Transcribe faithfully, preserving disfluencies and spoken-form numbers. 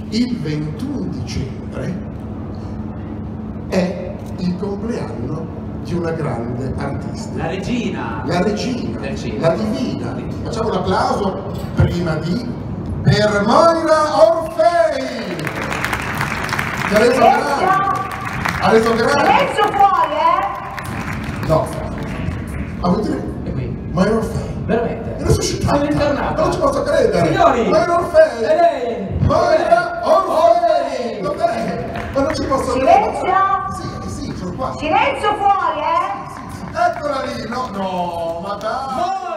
il ventuno dicembre è il compleanno di una grande artista. La regina! La regina, regina. la divina. Facciamo un applauso prima di per Moira Orfei! Che ha reso grande! Ha reso grande! Silenzio fuori, eh! No, ha avuto dire E qui? Moira Orfei. Veramente? È resuscitata! Sono internata! Ma non ci posso credere! Signori! Moira Orfei! E lei? Moira Orfei! Dov'è? Ma non ci posso credere! Silenzio! Sì, sì, sono qua! Silenzio fuori, eh! Eccola lì! No, no, ma dai!